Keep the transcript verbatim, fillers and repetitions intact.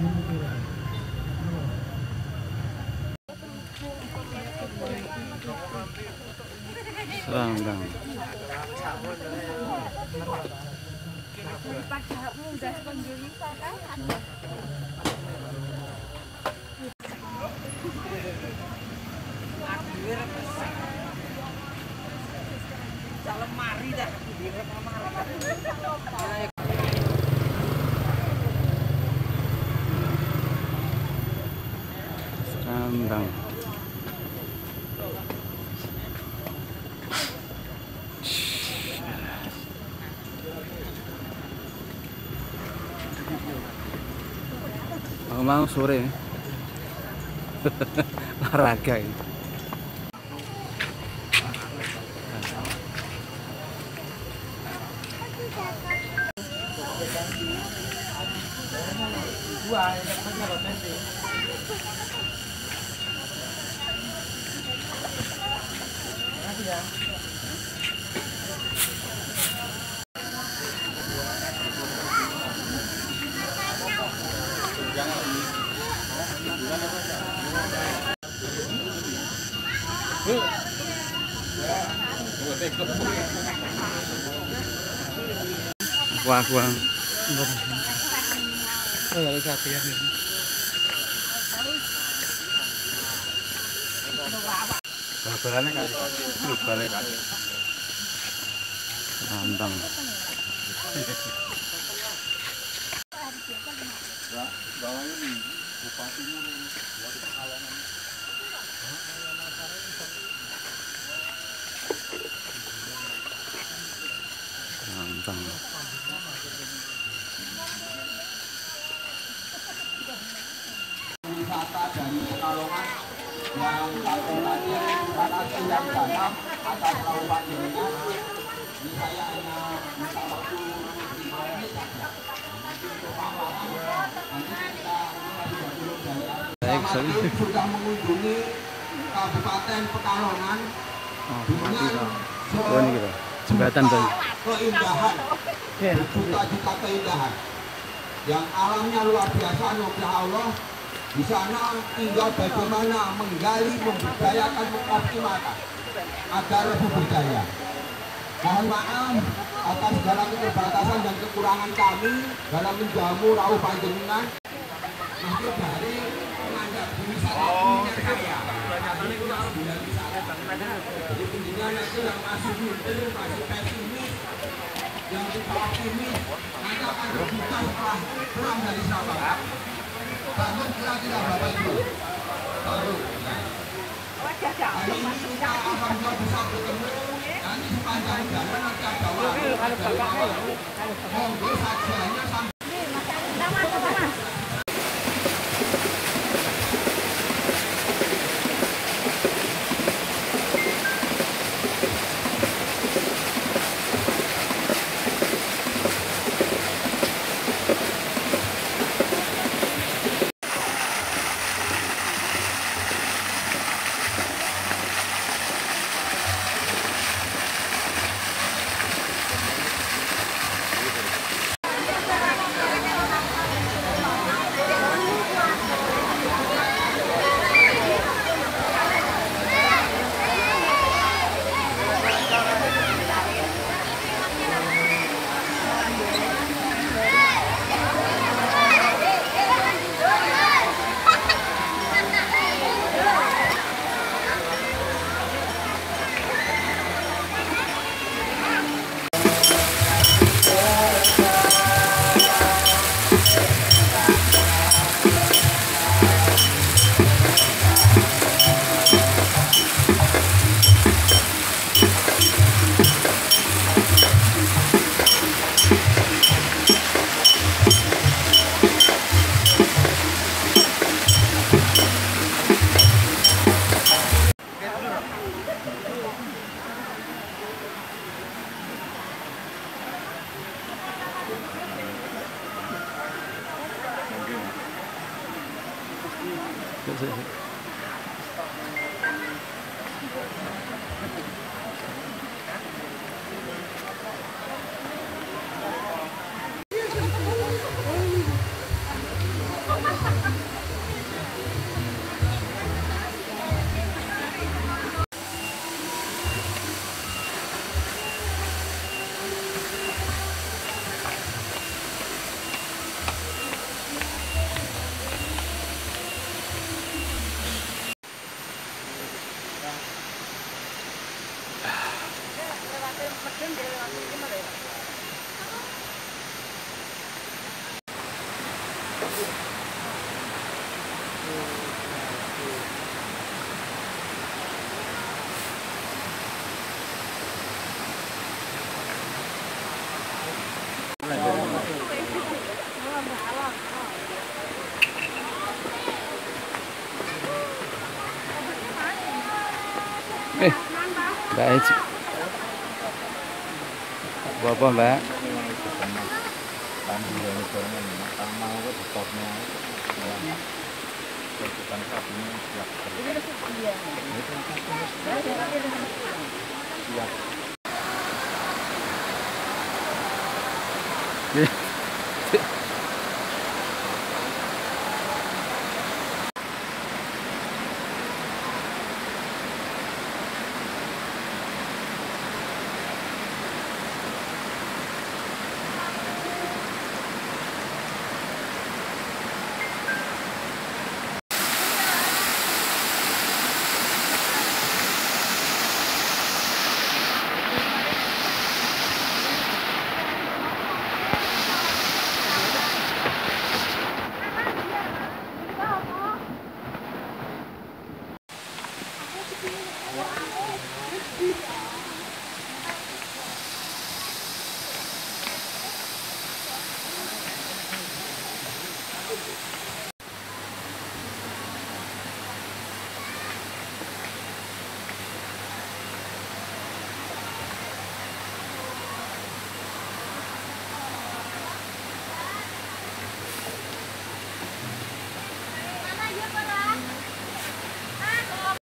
Serandang. Serandang. Mau sore olahraga ini. Wah, wah. Oh, ya satu ya. Babarannya kali. Balik kali. Mantap. Bawahnya nih, bupatinya nih, buat pekalongan. Mantap. Wisata dari Pekalongan yang kategorinya Ranasi yang dalam atas Kabupaten Jenengan. Ini saya hanya minta waktu lima menit saja untuk paparan. Nanti kita mengambil dulu dari sudah mengunjungi Kabupaten Pekalongan dengan jembatan keindahan, juta-juta keindahan yang alamnya luar biasa. Nugrah Allah di sana tinggal bagaimana menggali, membudayakan, mengoptimalkan agar lebih berdaya. Mohon maaf atas segala keterbatasan dan kekurangan kami dalam menjamu rawuh panjenengan. Masih dari menganggap wisata kuliner saya. Jadi kunjungan itu yang masih minder, masih pesimis, yang tidak optimis, nanti akan terbuka setelah pulang dari Sabang. Bangun kira-kira berapa itu? Baru. Hari ini kita alhamdulillah bisa bertemu. Nanti sepanjang jalan nanti ada warung. Monggo sajiannya sampai. Eh, Mbak Eci. Bapak Mbak. Siap.